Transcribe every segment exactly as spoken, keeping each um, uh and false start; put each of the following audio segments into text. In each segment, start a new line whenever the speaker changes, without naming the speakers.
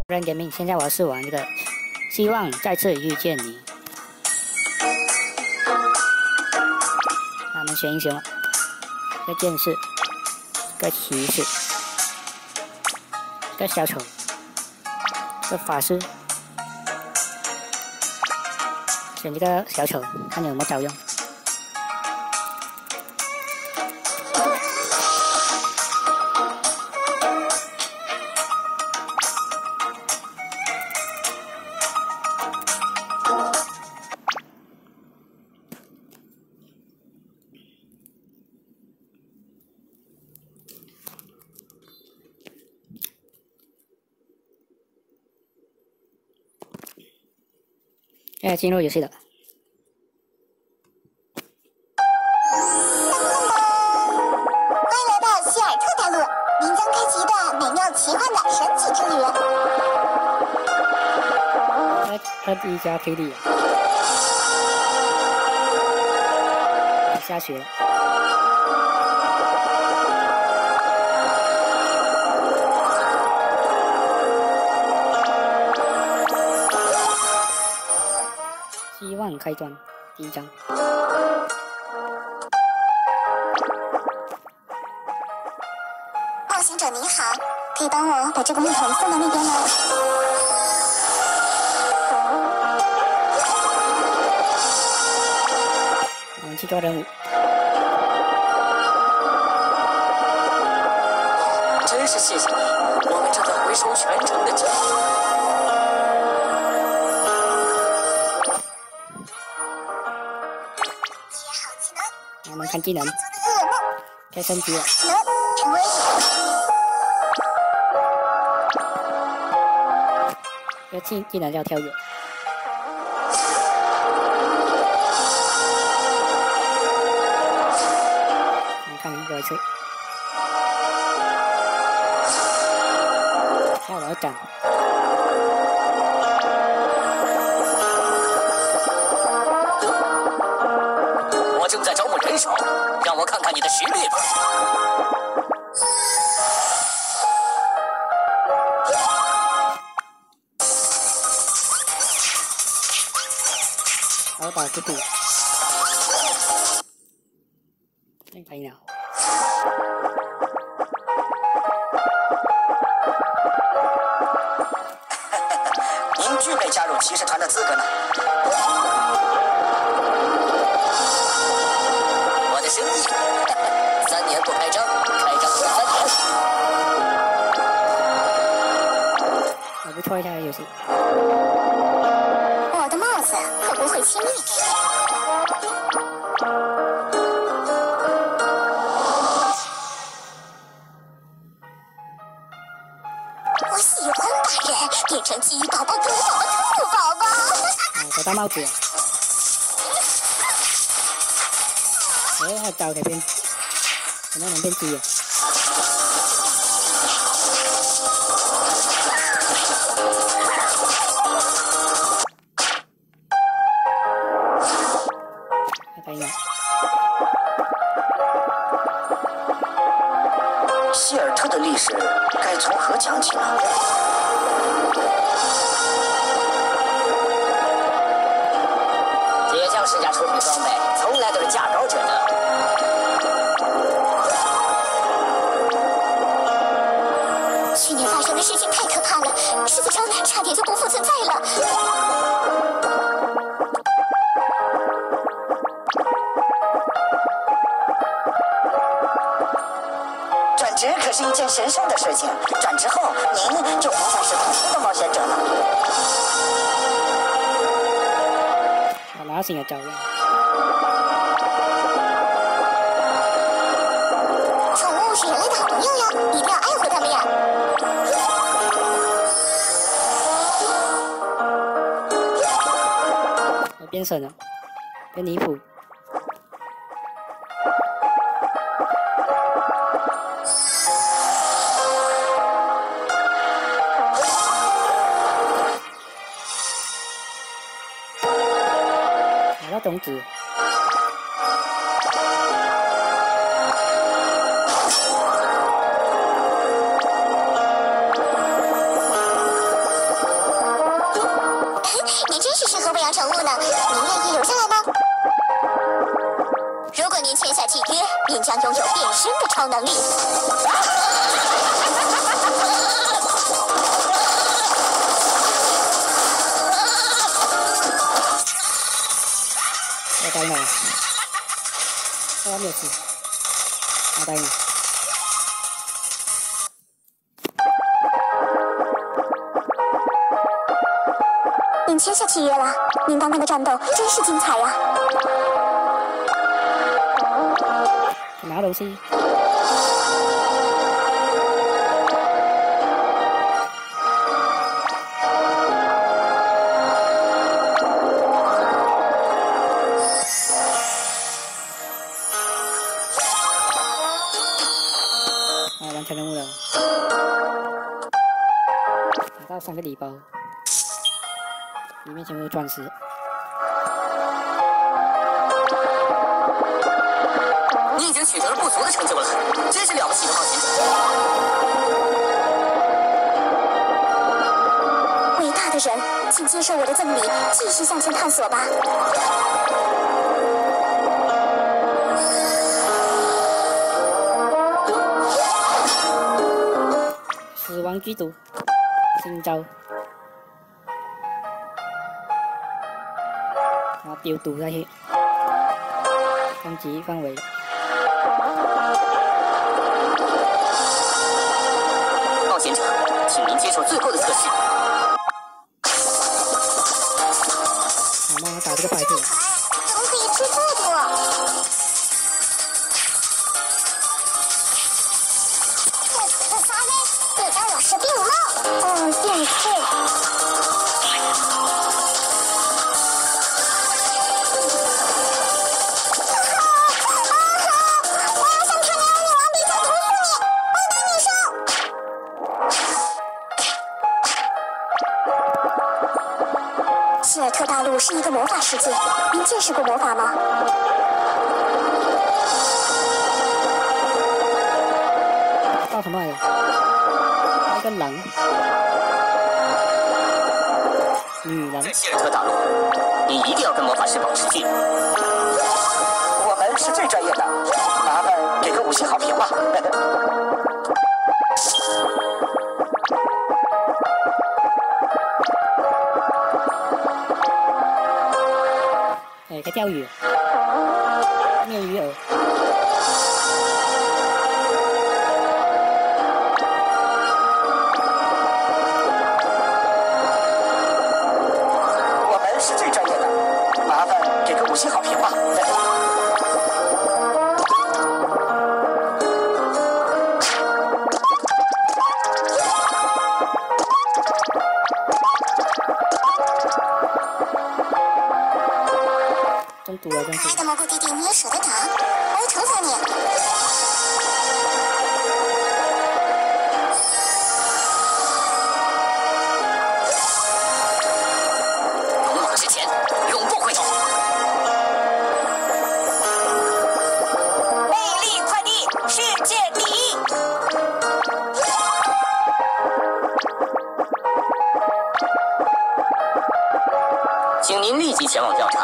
人革命，现在我是玩这个，希望再次遇见你。那我们选英雄，这个剑士，这个骑士，这个小丑，这个法师，选这个小丑，看有没有招用。 现在进入游戏了。
欢迎来到希尔特大陆，您将开启一段美妙奇幻的神奇之旅。
二二 D 加 K D。下雪了。 希望开端第一章。
冒险者你好，可以帮我把这个木桶送到那边吗？
我们去做任务。
真是谢谢你，我们正在回收全城的金。
我们看技能，该升级了。
成为
这技技能叫跳跃。我们看多一次。下我要斩。
我正在招募人手，让我看看你的实力吧。
好打不赌，太开了。
您具备加入骑士团的资格呢。 生意，三年不开张，开张后三年。
还不错，这个游戏。
我的帽子会不会轻易给我？我喜欢把人变成鸡宝宝、狗宝宝、兔宝宝。
嗯，得到帽子。 哎，还招可以变，怎么能变鸡啊？还可以呢。
希尔特的历史该从何讲起呢？铁匠世家出品装备，从来都是价高者得。
去年发生的事情太可怕了，世界上差点就不复存在了。
转职可是一件神圣的事情，转职后您就不再是普通的冒险者了。
我拿新的招用。
宠物是人类的好朋友呀，一定要爱护它们呀。
我变身了，变离谱。拿到种子。
超能力。
要呆呢，要没有吃，要呆呢。
您签下契约了，您刚刚的战斗真是精彩呀！
拿东西。啊，完成任务了，拿到三个礼包。里面全部是钻石。
你已经取得了不俗的成就了，真是了不起的冒险者！
伟大的人，请接受我的赠礼，继续向前探索吧。
死亡剧毒，新招。然后丢毒下去，攻击范围。
冒险者，请您接受最后的测试。
好，帮我打这个牌子。
怎么可以吃这么多？这仨人，你当我是病猫？嗯，便是。希尔特大陆是一个魔法世界，您见识过魔法吗？
到什么来了？一个狼，女人。
在希尔特大陆，你一定要跟魔法师保持距离。
我们是最专业的，麻烦给个五星好评吧。
哎，可以钓鱼，没有鱼饵。
我们是最专业的，麻烦给个五星好评吧。
中毒了，中毒
可爱的蘑菇弟弟，你也舍得打？我会惩罚你。
勇往直前，永不回头。
魅力快递，世界第一。
请您立即前往调查。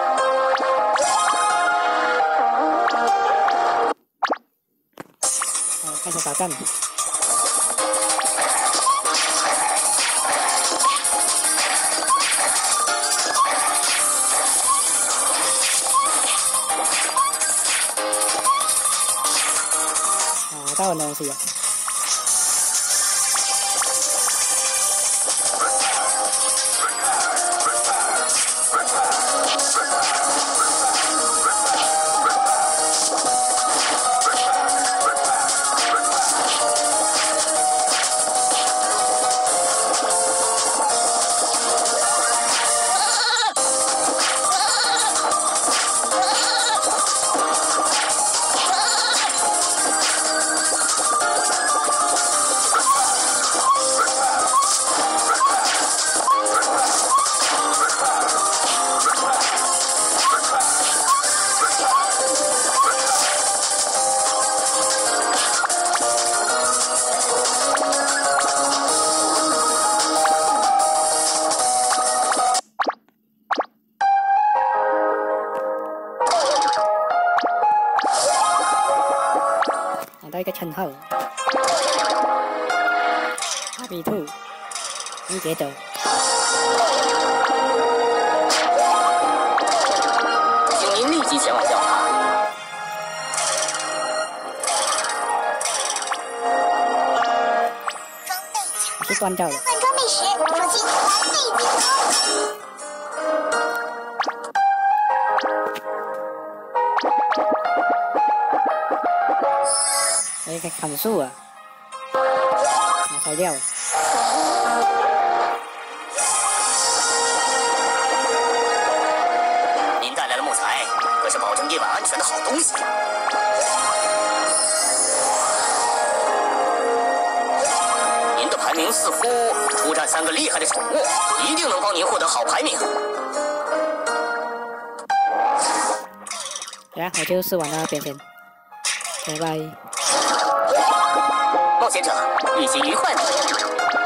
好，开始打战了。啊，到很多东西了。 称号。哈比兔，伊杰德。
请您立即前往调查。
装备强
是断掉了。
换装备时，如今完美镜头。
哎，在砍树啊！拿材料。
您带来的木材可是保证夜晚安全的好东西。您的排名似乎出战三个厉害的宠物，一定能帮您获得好排名。
然后我就试完了边线，拜拜。
冒险者，旅行愉快吧。